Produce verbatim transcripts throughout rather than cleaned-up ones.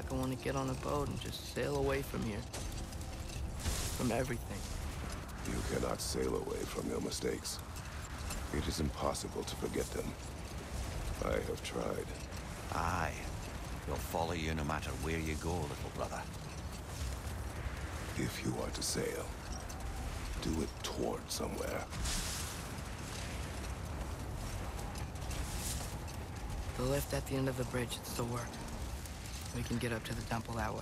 like I want to get on a boat and just sail away from here. From everything. You cannot sail away from your mistakes. It is impossible to forget them. I have tried. Aye. They'll follow you no matter where you go, little brother. If you are to sail, do it toward somewhere. The lift at the end of the bridge, it still works. We can get up to the temple that way.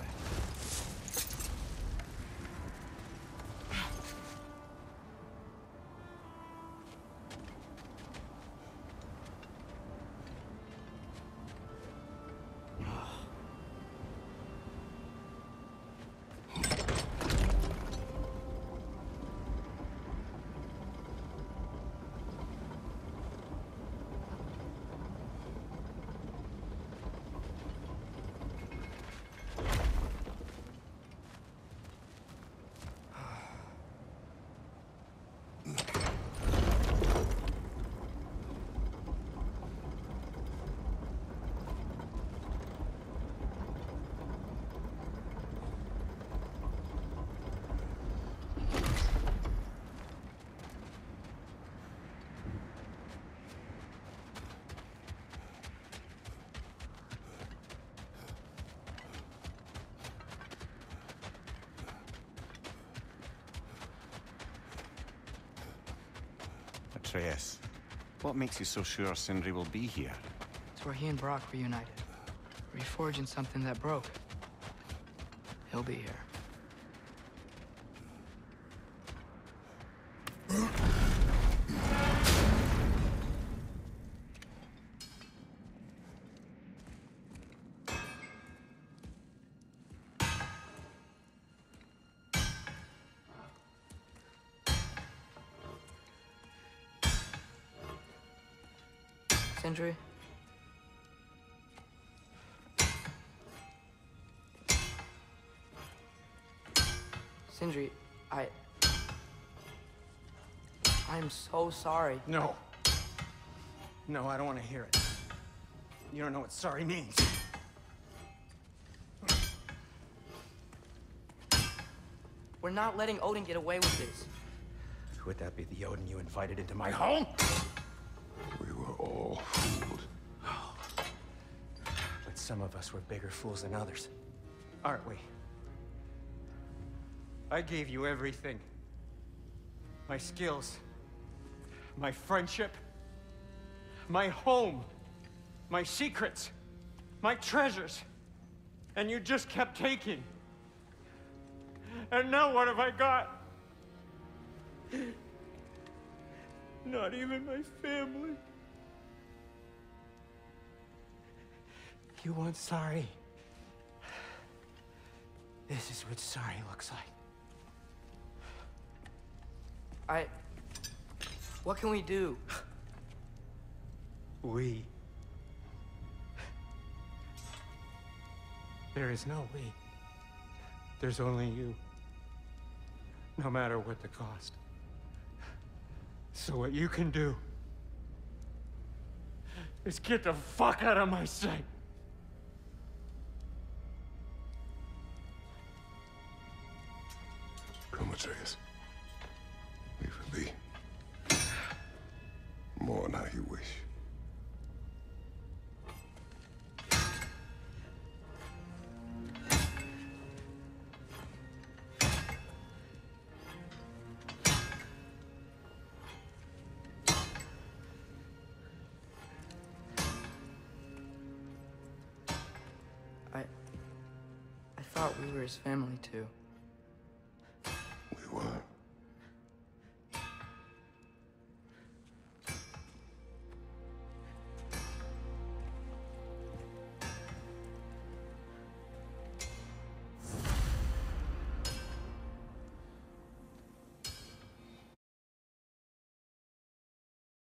Atreus, what makes you so sure Sindri will be here? It's where he and Brock reunited. Reforging something that broke. He'll be here. Sindri? Sindri, I... I'm so sorry. No. No, I don't want to hear it. You don't know what sorry means. We're not letting Odin get away with this. Would that be the Odin you invited into my home? We were all fooled. But some of us were bigger fools than others. Aren't we? I gave you everything. My skills. My friendship. My home. My secrets. My treasures. And you just kept taking. And now what have I got? Not even my family. You want sorry? This is what sorry looks like. I... What can we do? We. There is no we. There's only you. No matter what the cost. So what you can do is get the fuck out of my sight. Come, Atreus. Leave it be. Mourn how you wish. I... I thought we were his family, too.